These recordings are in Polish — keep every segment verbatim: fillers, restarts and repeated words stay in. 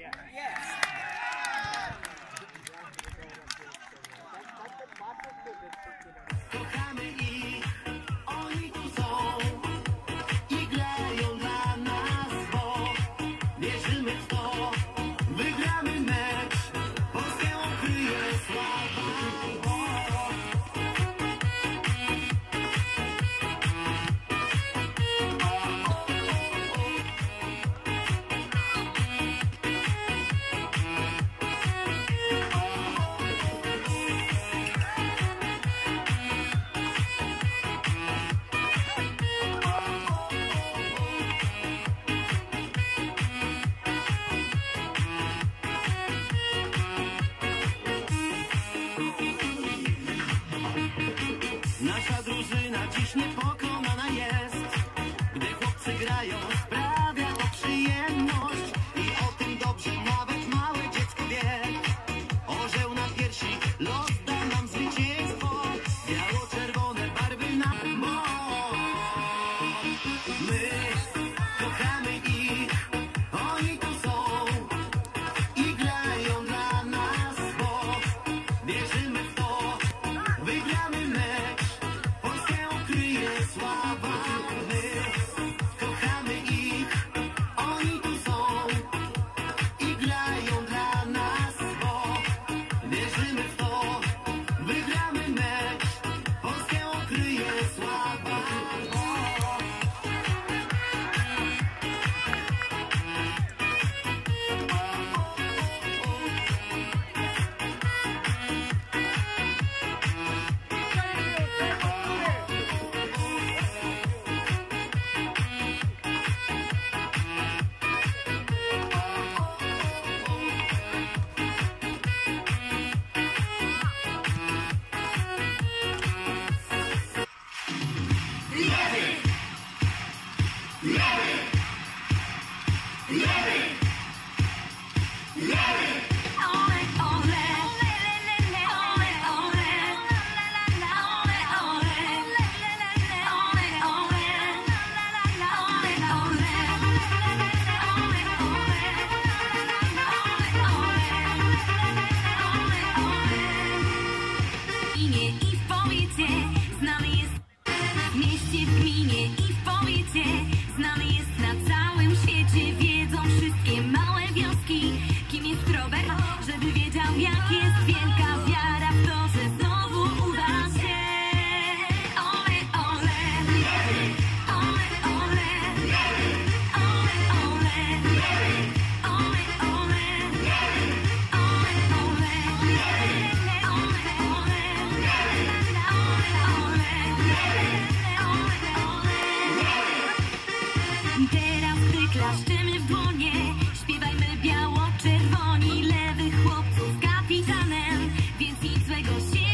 Kochamy ich, oni tu są i grają dla nas, bo wierzymy w to, wygramy mecz, Polskę okryje sława. Nasza drużyna dziś niepokonana jest. Gdy chłopcy grają, sprawia to przyjemność. I o tym dobrze nawet małe dziecko wie. Orzeł na piersi, los da nam zwycięstwo. Biało-czerwone barwy na moc. My kochamy ich, oni tu są i grają dla nas, bo wierzymy w to, wygramy mecz, Polskę okryje sława. My kochamy ich, oni tu są i grają dla nas, bo wierzymy w to, wygramy mecz, Polskę okryje sława. I w powiecie znany jest w mieście, w gminie i w powiecie znany jest na całym świecie. Wiedzą wszystkie małe wioski, kim jest Robert, żeby wiedział, jak jest wielka wiara w to, że znowu uda się. Ole, ole, ole, ole, ole, ole, ole, teraz gdy klaszczymy w dłonie, śpiewajmy biało-czerwoni, lewych chłopców kapitanem, więc nic złego się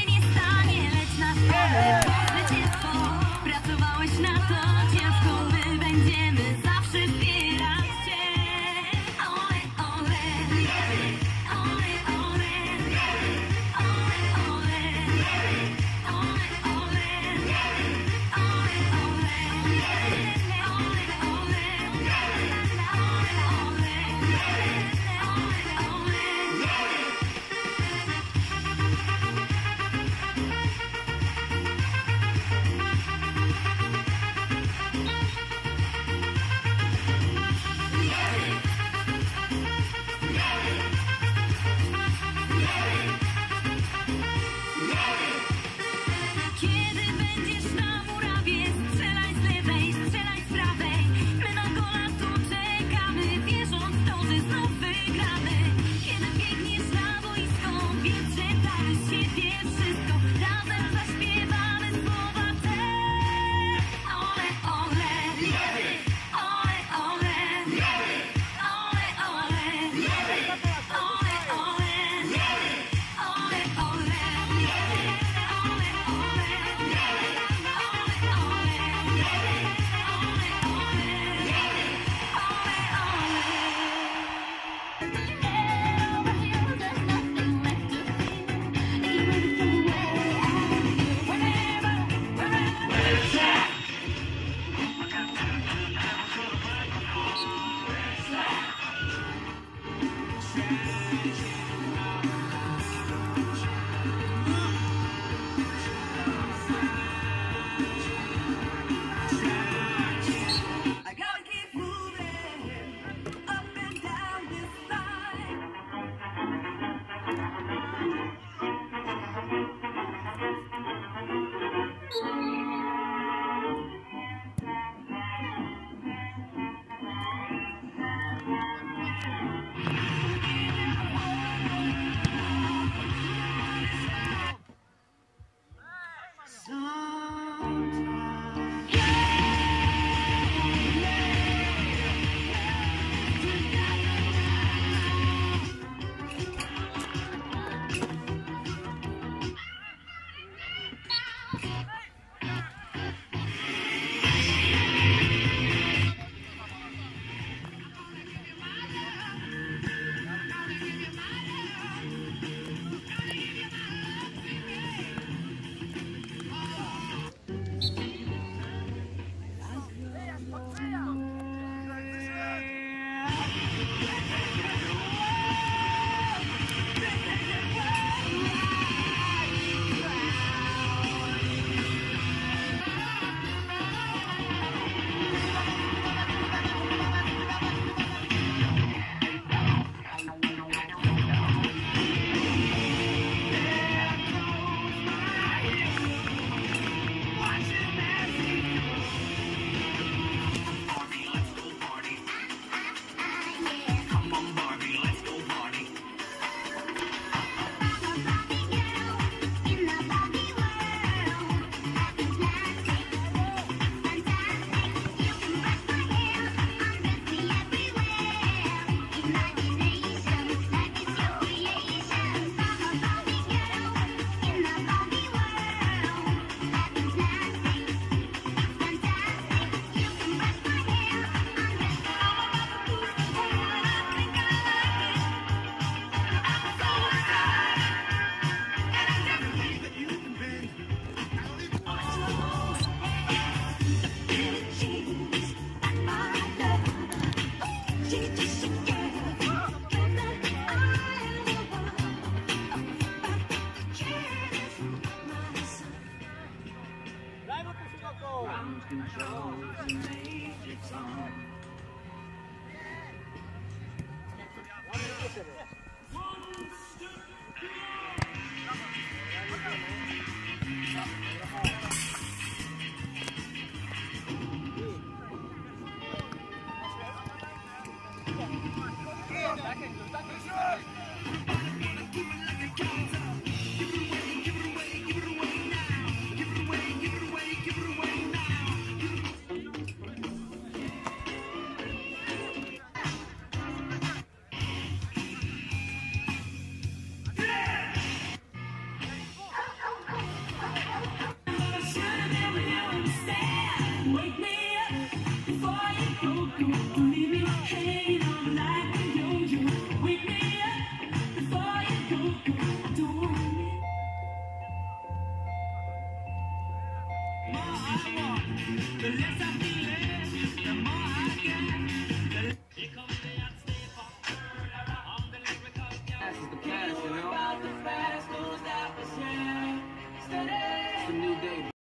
a new day.